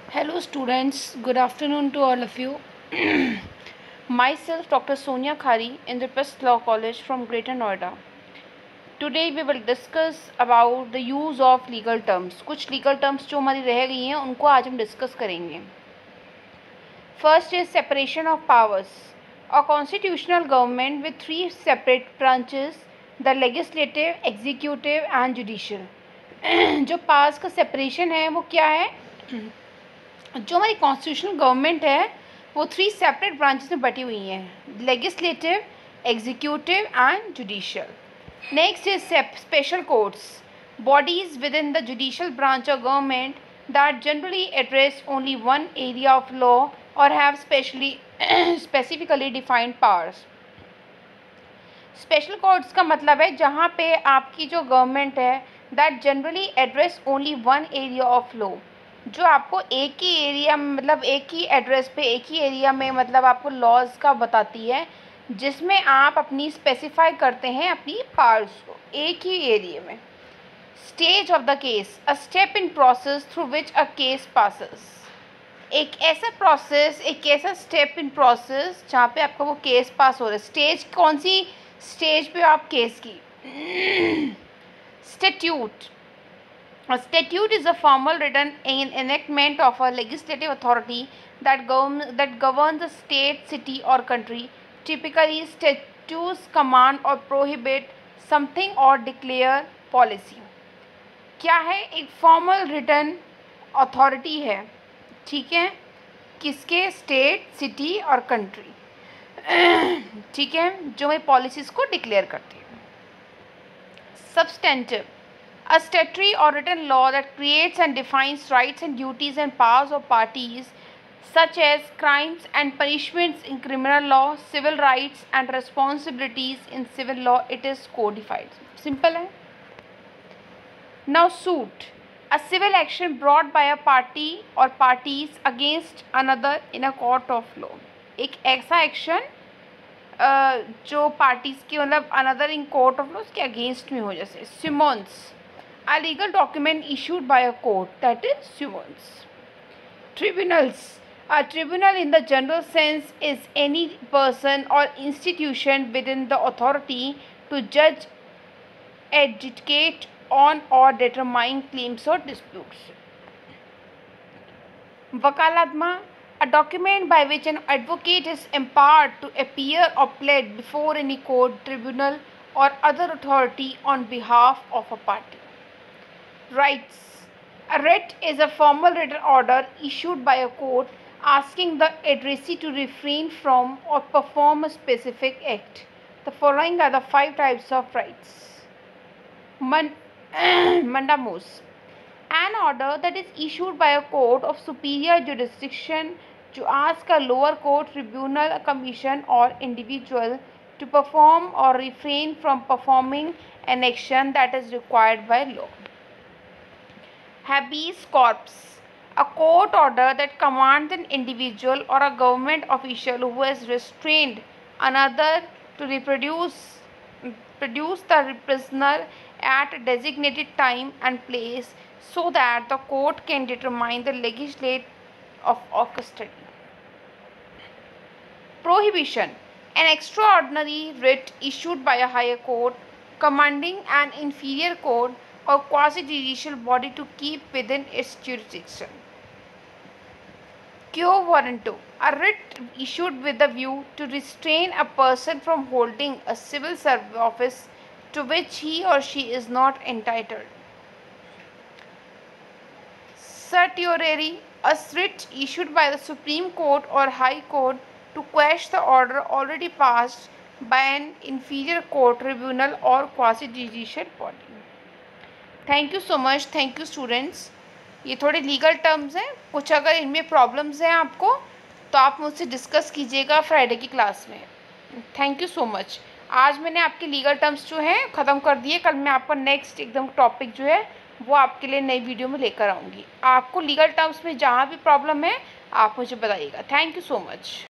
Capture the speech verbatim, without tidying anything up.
Hello students, good afternoon to all of you. Myself Doctor Sonia Khari, Indraprasth Law College from Greater Noida. Today we will discuss about the use of legal terms. कुछ legal terms जो हमारी रह गई हैं उनको आज हम discuss करेंगे. First is separation of powers. A constitutional government with three separate branches, the legislative, executive and judicial. जो powers का separation है वो क्या है? जो हमारी कॉन्स्टिट्यूशनल गवर्नमेंट है वो थ्री सेपरेट ब्रांचेस में बटी हुई हैं, legislative, executive and judicial. Next is special courts, bodies within the judicial branch of government that generally address only one area of law और have specially specifically defined powers. Special courts का मतलब है जहाँ पे आपकी जो government है that generally address only one area of law, जो आपको एक ही एरिया में मतलब एक ही एड्रेस पे एक ही एरिया में मतलब आपको लॉज का बताती है, जिसमें आप अपनी स्पेसिफाई करते हैं अपनी पावर्स को एक ही एरिया में. Stage of the case, a step in process through which a case passes. एक ऐसा प्रोसेस एक ऐसा स्टेप इन प्रोसेस जहाँ पे आपका वो केस पास हो रहा है. स्टेज कौन सी स्टेज पे आप केस की. Statute. A statute is a formal written en enactment of a legislative authority that, govern that governs a state, city or country. Typically, statutes command or prohibit something or declare policy. क्या है? एक formal written authority है, ठीक है, किसके? State, city और country, ठीक है, जो मेरी पॉलिसीज़ को डिक्लेयर करती है. Substantive. A statutory or written law that creates and defines rights and duties and powers of parties, such as crimes and punishments in criminal law, civil rights and responsibilities in civil law. It is codified. Simple है. Now suit. A civil action brought by a party or parties against another in a court of law. एक ऐसा action जो parties की मतलब another in court of law के against में हो, जैसे summons. A legal document issued by a court, that is summons. Tribunals. A tribunal in the general sense is any person or institution within the authority to judge, adjudicate on or determine claims or disputes. Vakalatma. A document by which an advocate is empowered to appear or plead before any court, tribunal or other authority on behalf of a party. Rights. A writ is a formal written order issued by a court asking the addressee to refrain from or perform a specific act. The following are the five types of rights. Man mandamus. An order that is issued by a court of superior jurisdiction to ask a lower court, tribunal, a commission or individual to perform or refrain from performing an action that is required by law. Habeas corpus. A court order that commands an individual or a government official who has restrained another to reproduce produce the prisoner at a designated time and place so that the court can determine the legislate of custody. Prohibition. An extraordinary writ issued by a higher court commanding an inferior court or quasi-judicial body to keep within its jurisdiction. Quo warranto. A writ issued with a view to restrain a person from holding a civil service office to which he or she is not entitled. Certiorari. A writ issued by the Supreme Court or High Court to quash the order already passed by an inferior court, tribunal or quasi-judicial body. Thank you so much. Thank you students. ये थोड़े legal terms हैं, कुछ अगर इनमें problems हैं आपको तो आप मुझसे डिस्कस कीजिएगा फ्राइडे की क्लास में. Thank you so much. आज मैंने आपके लीगल टर्म्स जो हैं ख़त्म कर दिए. कल मैं आपका नेक्स्ट एकदम टॉपिक जो है वो आपके लिए नई वीडियो में लेकर आऊँगी. आपको लीगल टर्म्स में जहाँ भी प्रॉब्लम है आप मुझे बताइएगा. Thank you so much.